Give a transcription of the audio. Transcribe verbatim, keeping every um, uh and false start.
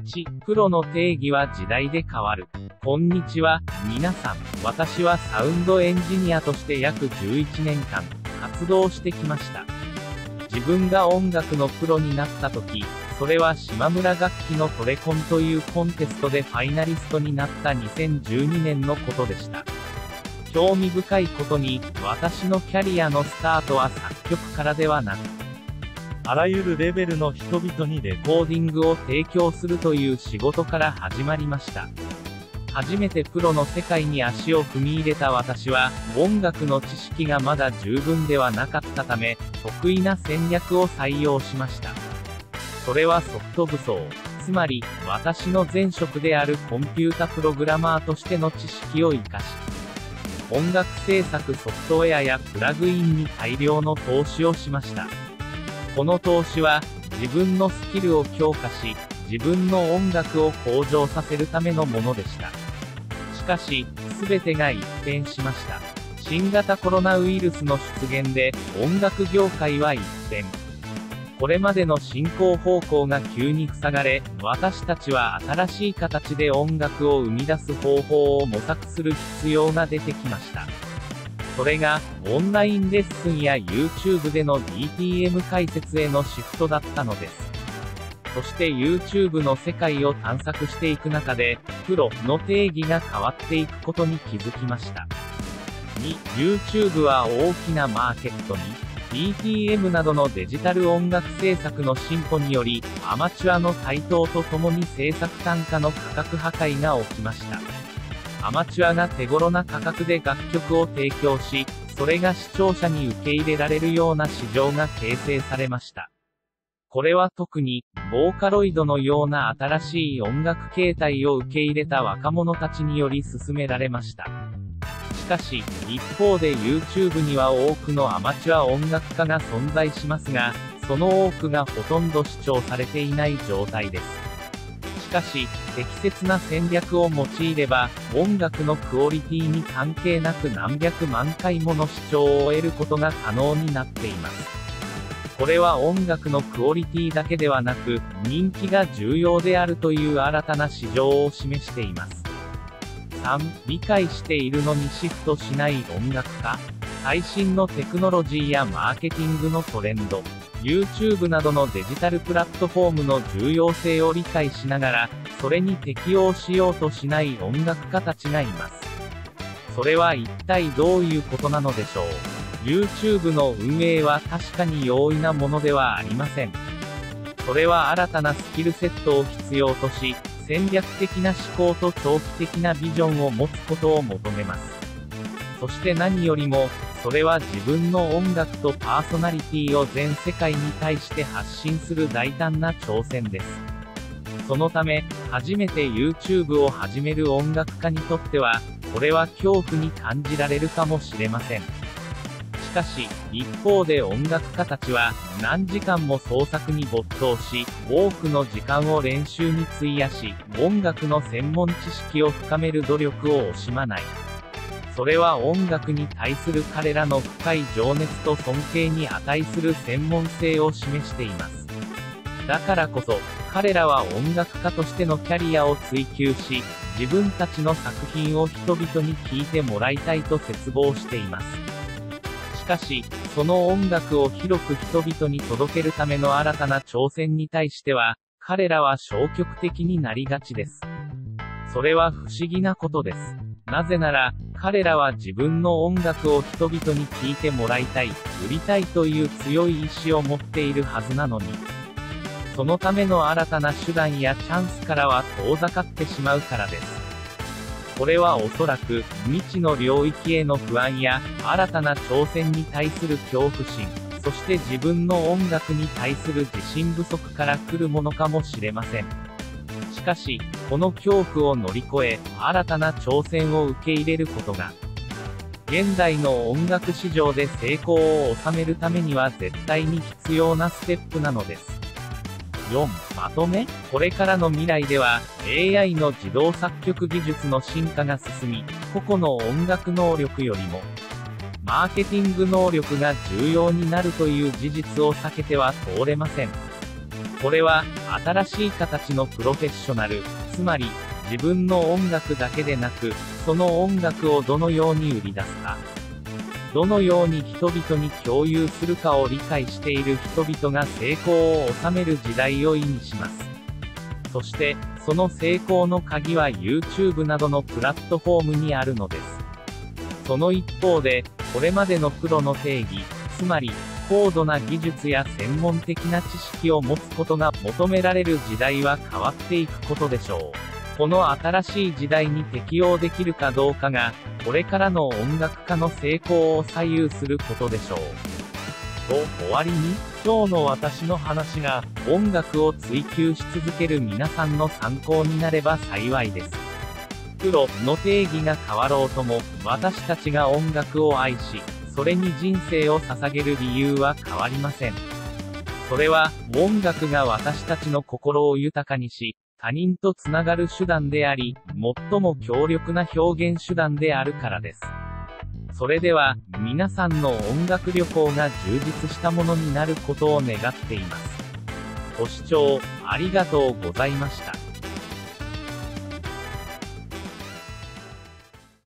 いち、プロの定義は時代で変わる。こんにちは、皆さん。私はサウンドエンジニアとして約じゅういちねんかん、活動してきました。自分が音楽のプロになった時、それは島村楽器のトレコンというコンテストでファイナリストになったにせんじゅうにねんのことでした。興味深いことに、私のキャリアのスタートは作曲からではなく、あらゆるレベルの人々にレコーディングを提供するという仕事から始まりました。初めてプロの世界に足を踏み入れた私は、音楽の知識がまだ十分ではなかったため、得意な戦略を採用しました。それはソフト武装。つまり、私の前職であるコンピュータプログラマーとしての知識を活かし、音楽制作ソフトウェアやプラグインに大量の投資をしました。この投資は、自分のスキルを強化し、自分の音楽を向上させるためのものでした。しかし、すべてが一変しました。新型コロナウイルスの出現で、音楽業界は一変。これまでの進行方向が急に塞がれ、私たちは新しい形で音楽を生み出す方法を模索する必要が出てきました。それが、オンラインレッスンや YouTube での ディーティーエム 解説へのシフトだったのです。そして YouTube の世界を探索していく中で、プロの定義が変わっていくことに気づきました。に、YouTube は大きなマーケットに、ディーティーエム などのデジタル音楽制作の進歩により、アマチュアの台頭とともに制作単価の価格破壊が起きました。アマチュアが手頃な価格で楽曲を提供し、それが視聴者に受け入れられるような市場が形成されました。これは特に、ボーカロイドのような新しい音楽形態を受け入れた若者たちにより進められました。しかし、一方で YouTube には多くのアマチュア音楽家が存在しますが、その多くがほとんど視聴されていない状態です。しかし、適切な戦略を用いれば、音楽のクオリティに関係なく何百万回もの視聴を得ることが可能になっています。これは音楽のクオリティだけではなく、人気が重要であるという新たな市場を示しています。さん. 理解しているのにシフトしない音楽家。最新のテクノロジーやマーケティングのトレンド、YouTube などのデジタルプラットフォームの重要性を理解しながら、それに適応しようとしない音楽家たちがいます。それは一体どういうことなのでしょう。YouTube の運営は確かに容易なものではありません。それは新たなスキルセットを必要とし、戦略的な思考と長期的なビジョンを持つことを求めます。そして何よりも、それは自分の音楽とパーソナリティを全世界に対して発信する大胆な挑戦です。そのため、初めて YouTube を始める音楽家にとっては、これは恐怖に感じられるかもしれません。しかし、一方で音楽家たちは、何時間も創作に没頭し、多くの時間を練習に費やし、音楽の専門知識を深める努力を惜しまない。それは音楽に対する彼らの深い情熱と尊敬に値する専門性を示しています。だからこそ、彼らは音楽家としてのキャリアを追求し、自分たちの作品を人々に聴いてもらいたいと切望しています。しかし、その音楽を広く人々に届けるための新たな挑戦に対しては、彼らは消極的になりがちです。それは不思議なことです。なぜなら、彼らは自分の音楽を人々に聴いてもらいたい、売りたいという強い意志を持っているはずなのに。そのための新たな手段やチャンスからは遠ざかってしまうからです。これはおそらく、未知の領域への不安や、新たな挑戦に対する恐怖心、そして自分の音楽に対する自信不足から来るものかもしれません。しかし、この恐怖を乗り越え、新たな挑戦を受け入れることが、現代の音楽市場で成功を収めるためには絶対に必要なステップなのです。よん. まとめ。これからの未来では、エーアイ の自動作曲技術の進化が進み、個々の音楽能力よりも、マーケティング能力が重要になるという事実を避けては通れません。 これは、新しい形のプロフェッショナル、つまり、自分の音楽だけでなく、その音楽をどのように売り出すか、どのように人々に共有するかを理解している人々が成功を収める時代を意味します。そして、その成功の鍵は YouTube などのプラットフォームにあるのです。その一方で、これまでのプロの定義、つまり、高度な技術や専門的な知識を持つことが求められる時代は変わっていくことでしょう。この新しい時代に適応できるかどうかが、これからの音楽家の成功を左右することでしょう。と、終わりに、今日の私の話が、音楽を追求し続ける皆さんの参考になれば幸いです。プロの定義が変わろうとも、私たちが音楽を愛し、それに人生を捧げる理由は変わりません。それは、音楽が私たちの心を豊かにし、他人とつながる手段であり、最も強力な表現手段であるからです。それでは、皆さんの音楽旅行が充実したものになることを願っています。ご視聴ありがとうございました。